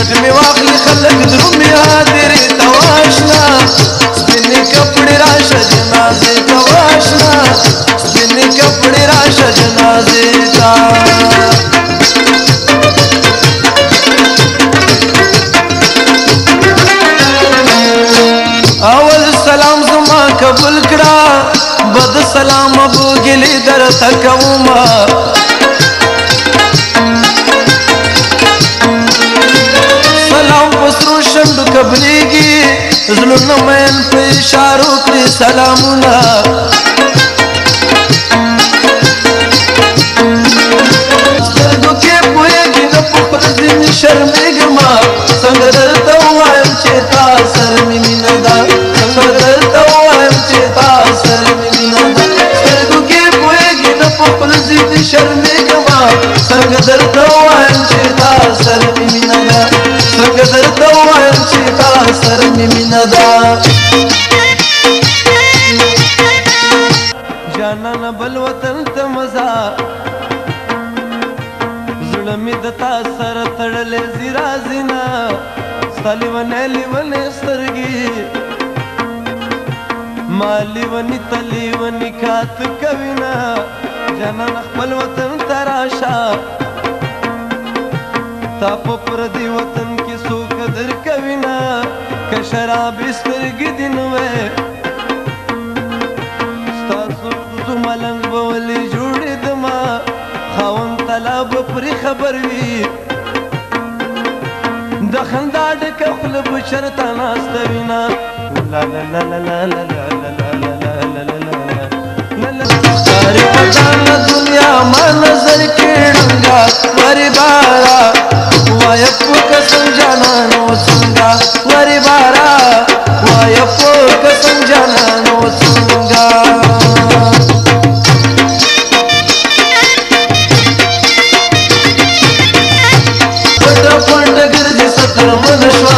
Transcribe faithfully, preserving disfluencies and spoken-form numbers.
ګډ مې واخلي خلک درومي حاضرې ته واشنا سپینې کپړې راشه جنازې ته واشنا سپینې کپړې راشه جنازې ته اول سلام زما قبول کړه بد سلام ابو ګلې درته کومه سلام په سرو شنډو قبلېږي زړونه مین په اشارو کړي سلامونه سترګو کې پوهېږي نه په خپل ځینې شرمېږمه څنګه درته ووایم چې تا سره مې مینه ده څنګه درته ووایم چې تا سره مې مینه ده سترګو کې پوهېږي نه په خپل ځینې شرمېږمه څنګه درته ووایم چې تا سره مې مینه ده څنګه درته ووایم چې تا سره مې مینه ده جانانه بل وطن ته مزه زړه مې د تا سره تړلی ځي راځي نه ستا لیونی لیونی سترګې ما لیوني ته لیوني کاته کوي نه جانانه خپل وطن ته راشه تا په پردي وطن کې څوک قدر کوي نه که شرابې سترګې دې نه وی ستاسو زو ملنګ به ولې جوړېدمه خاوند طلا به پرې خبر وي د خندا ډکه خوله به چرته ناسته وي نه ښکاري په ځانه دنیا ما نظر کې ړنګه ورې بارا وایه په قسم جانانو څنګه ورې بارا وایه په قسم جانانو څنګه پټه پټه ګرځي ستر من شوه